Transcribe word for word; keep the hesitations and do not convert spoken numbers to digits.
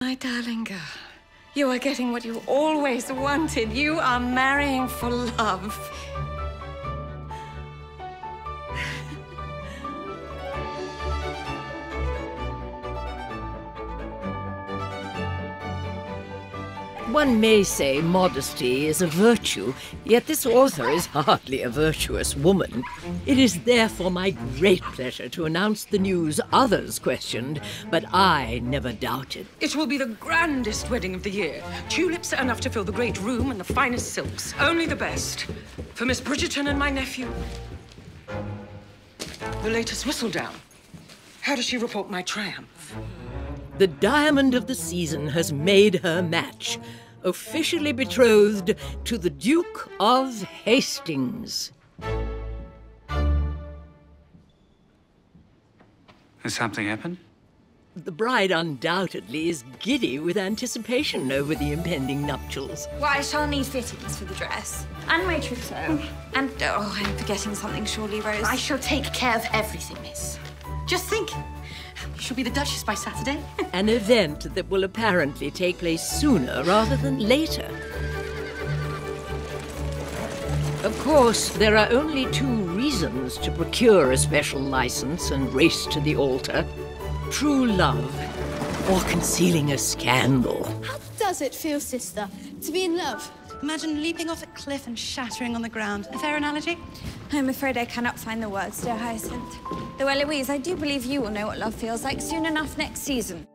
My darling girl, you are getting what you always wanted. You are marrying for love. One may say modesty is a virtue, yet this author is hardly a virtuous woman. It is therefore my great pleasure to announce the news others questioned, but I never doubted. It will be the grandest wedding of the year. Tulips enough to fill the great room and the finest silks. Only the best. For Miss Bridgerton and my nephew. The latest whistledown. How does she report my triumph? The diamond of the season has made her match. Officially betrothed to the Duke of Hastings. Has something happened? The bride undoubtedly is giddy with anticipation over the impending nuptials. Well, I shall need fittings for the dress. And my trousseau. And, oh, I'm forgetting something surely, Rose. I shall take care of everything, miss. Just think. She'll be the Duchess by Saturday. An event that will apparently take place sooner rather than later. Of course, there are only two reasons to procure a special license and race to the altar. True love, or concealing a scandal. How does it feel, sister, to be in love? Imagine leaping off a cliff and shattering on the ground. A fair analogy? I'm afraid I cannot find the words, dear Hyacinth. Though, Eloise, I do believe you will know what love feels like soon enough next season.